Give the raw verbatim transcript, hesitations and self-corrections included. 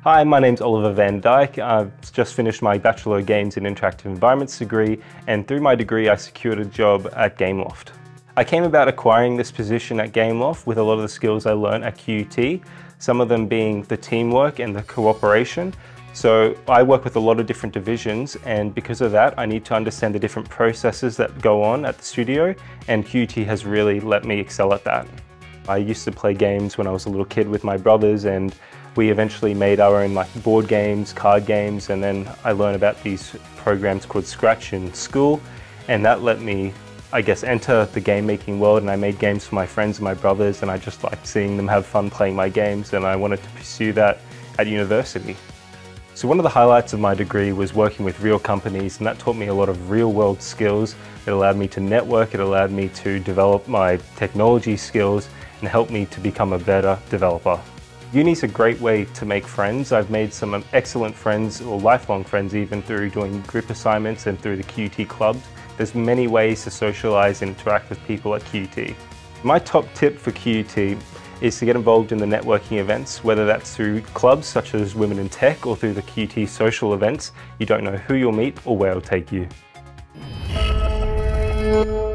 Hi, my name's Oliver Van Dyke. I've just finished my Bachelor of Games in Interactive Environments degree, and through my degree I secured a job at Gameloft. I came about acquiring this position at Gameloft with a lot of the skills I learned at Q U T, some of them being the teamwork and the cooperation. So I work with a lot of different divisions, and because of that I need to understand the different processes that go on at the studio, and Q U T has really let me excel at that. I used to play games when I was a little kid with my brothers, and we eventually made our own like board games, card games, and then I learned about these programs called Scratch in school, and that let me, I guess, enter the game making world, and I made games for my friends and my brothers, and I just liked seeing them have fun playing my games, and I wanted to pursue that at university. So one of the highlights of my degree was working with real companies, and that taught me a lot of real world skills. It allowed me to network, it allowed me to develop my technology skills, and helped me to become a better developer. Uni's a great way to make friends. I've made some excellent friends, or lifelong friends even, through doing group assignments and through the Q U T clubs. There's many ways to socialize and interact with people at Q U T. My top tip for Q U T is to get involved in the networking events, whether that's through clubs such as Women in Tech or through the Q U T social events. You don't know who you'll meet or where it'll take you.